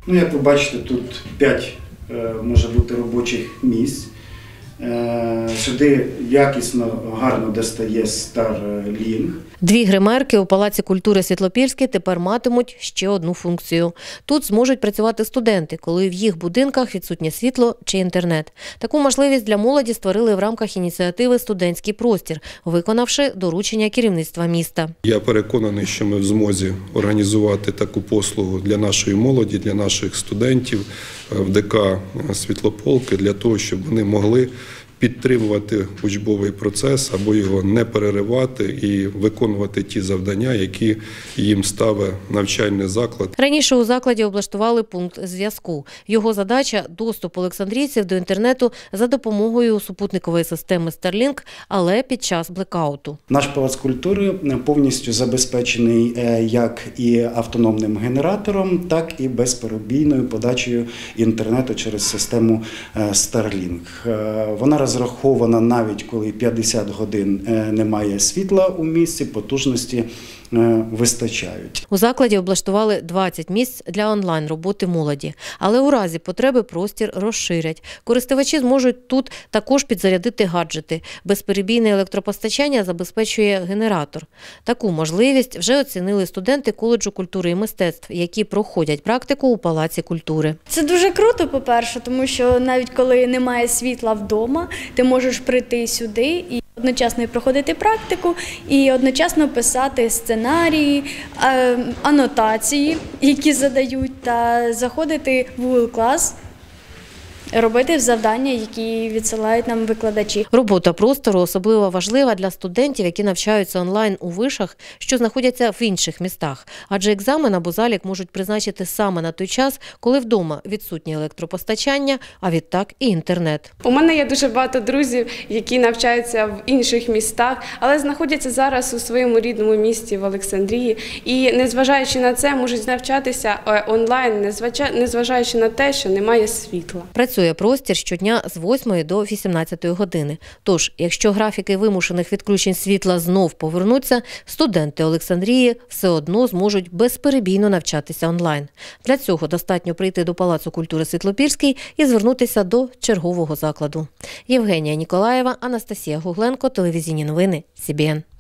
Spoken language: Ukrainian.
Ну, як ви бачите, тут 5 може бути робочих місць. Сюди якісно, гарно достає Starlink. 2 гримерки у Палаці культури Світлопільський тепер матимуть ще одну функцію. Тут зможуть працювати студенти, коли в їх будинках відсутнє світло чи інтернет. Таку можливість для молоді створили в рамках ініціативи «Студентський простір», виконавши доручення керівництва міста. Я переконаний, що ми в змозі організувати таку послугу для нашої молоді, для наших студентів в ДК Світлополки, для того, щоб вони могли підтримувати учбовий процес або його не переривати і виконувати ті завдання, які їм ставить навчальний заклад. Раніше у закладі облаштували пункт зв'язку. Його задача – доступ олександрійців до інтернету за допомогою супутникової системи Starlink, але під час блекауту. Наш палац культури повністю забезпечений як і автономним генератором, так і безперебійною подачею інтернету через систему Starlink. Вона розрахована навіть коли 50 годин немає світла у місті, потужності вистачають. У закладі облаштували 20 місць для онлайн-роботи молоді. Але у разі потреби простір розширять. Користувачі зможуть тут також підзарядити гаджети. Безперебійне електропостачання забезпечує генератор. Таку можливість вже оцінили студенти коледжу культури і мистецтв, які проходять практику у Палаці культури. Це дуже круто, по-перше, тому що навіть коли немає світла вдома, ти можеш прийти сюди і одночасно і проходити практику, і одночасно писати сценарії, анотації, які задають, та заходити в Google Class, робити завдання, які відсилають нам викладачі. Робота простору особливо важлива для студентів, які навчаються онлайн у вишах, що знаходяться в інших містах. Адже екзамен або залік можуть призначити саме на той час, коли вдома відсутнє електропостачання, а відтак і інтернет. У мене є дуже багато друзів, які навчаються в інших містах, але знаходяться зараз у своєму рідному місті в Олександрії. І незважаючи на це, можуть навчатися онлайн, незважаючи на те, що немає світла. Працює простір щодня з 8 до 18 години. Тож, якщо графіки вимушених відключень світла знов повернуться, студенти Олександрії все одно зможуть безперебійно навчатися онлайн. Для цього достатньо прийти до Палацу культури Світлопільський і звернутися до чергового закладу. Євгенія Ніколаєва, Анастасія Гугленко, телевізійні новини, СІБІН.